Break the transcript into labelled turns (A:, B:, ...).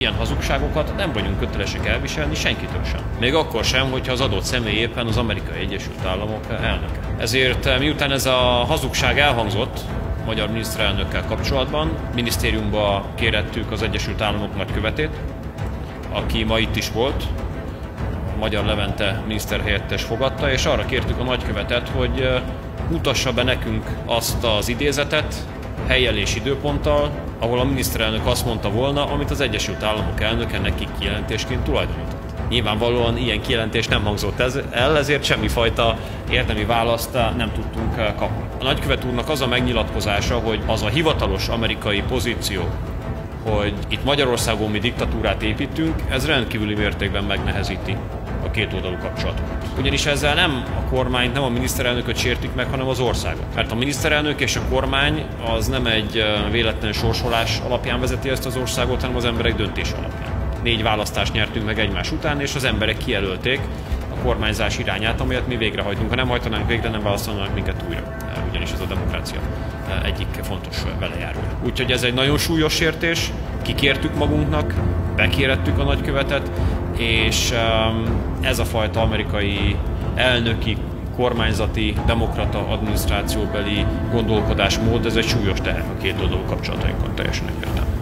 A: ilyen hazugságokat nem vagyunk kötelesek elviselni senkitől sem. Még akkor sem, hogyha az adott személy éppen az Amerikai Egyesült Államok elnöke. Ezért miután ez a hazugság elhangzott a magyar miniszterelnökkel kapcsolatban, minisztériumba kérettük az Egyesült Államok nagykövetét, aki ma itt is volt, Magyar Levente miniszterhelyettes fogadta, és arra kértük a nagykövetet, hogy mutassa be nekünk azt az idézetet, hellyel és időponttal, ahol a miniszterelnök azt mondta volna, amit az Egyesült Államok elnöke nekik kijelentésként tulajdonított. Nyilvánvalóan ilyen kijelentés nem hangzott el, ezért semmifajta érdemi választ nem tudtunk kapni. A nagykövet úrnak az a megnyilatkozása, hogy az a hivatalos amerikai pozíció, hogy itt Magyarországon mi diktatúrát építünk, ez rendkívüli mértékben megnehezíti a kétoldalú kapcsolatokat. Ugyanis ezzel nem a kormányt, nem a miniszterelnököt sértik meg, hanem az országot. Mert a miniszterelnök és a kormány az nem egy véletlen sorsolás alapján vezeti ezt az országot, hanem az emberek döntése alapján. 4 választást nyertünk meg egymás után, és az emberek kijelölték a kormányzás irányát, amelyet mi végrehajtunk. Ha nem hajtanánk végre, nem választanának minket újra. Ugyanis ez a demokrácia egyik fontos velejárója. Úgyhogy ez egy nagyon súlyos sértés, kikértük magunknak, bekérettük a nagykövetet, és ez a fajta amerikai elnöki, kormányzati, demokrata, adminisztrációbeli gondolkodásmód, ez egy súlyos teher a kétoldalú kapcsolatainkon, teljesen egyértelmű.